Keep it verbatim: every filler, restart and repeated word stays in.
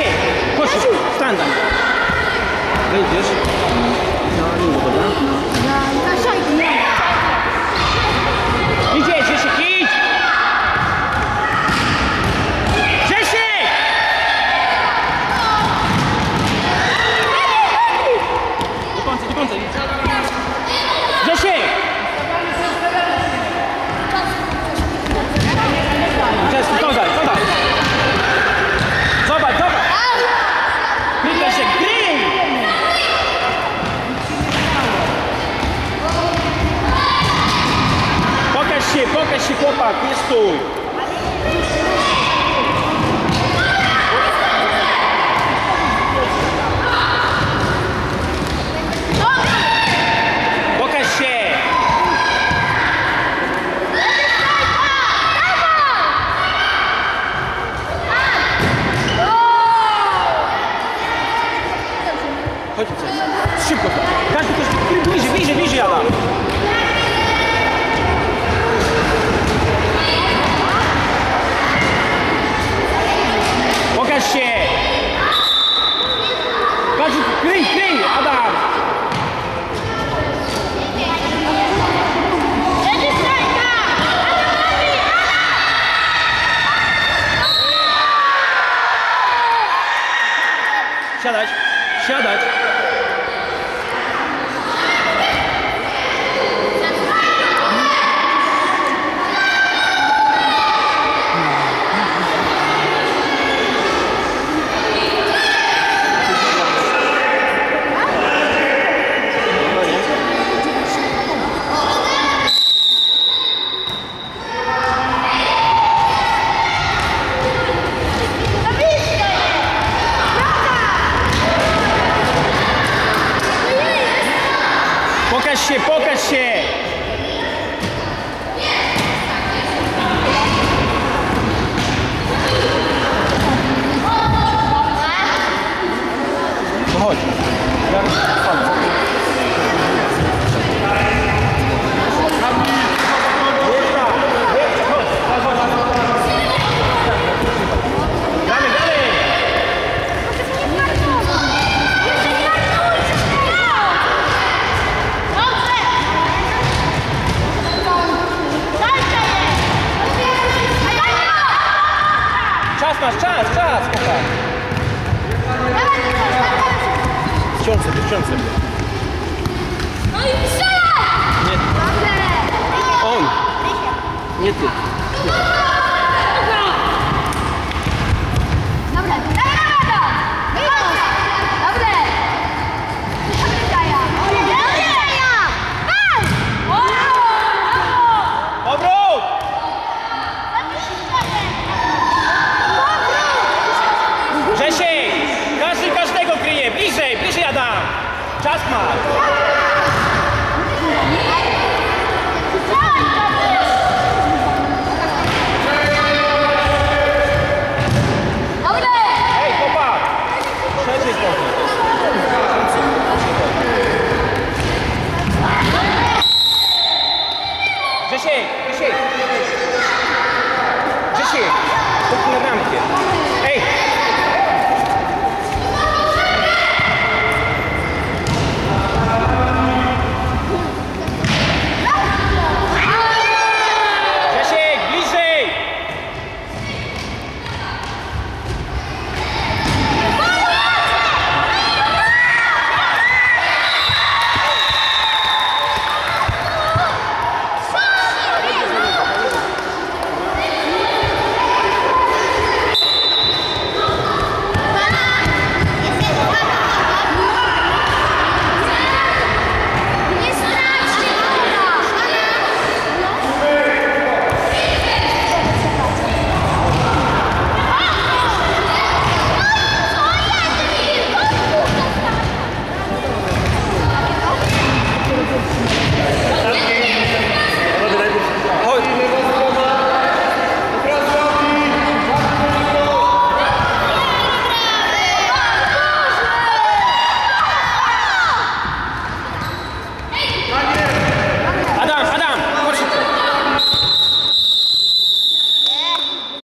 Grzesiek! Chodź, stań tam. Wejdziesz. No, nie dobra. Na, na szajki, nie. Idzie, Grzesiek, idź! Grzesiek! Do końca, do końca. Grzesiek! Grzesiek, podaj, podaj. Zobacz, zobacz. Gry, Grzesiek, gry! Pokaż się, pokaż się, chłopak, nie stój. Pokaż się. Chodź, co? Szybko. Każdy też bliżej, bliżej, bliżej jada. Pokaż się. Każdy, kryj, kryj, Adam. Siadać, siadać. Pokaż się, pokaż się! No chodź. Czas masz, czas, czas, chłopak. Wciąż sobie, wciąż sobie. No i strzelaj! Nie. On. Nie ty. Dobra, dobra, dobra! Dobre! Obrót! Grzesiek! Każdy każdego kryje! Bliżej, bliżej Adam! Czas ma!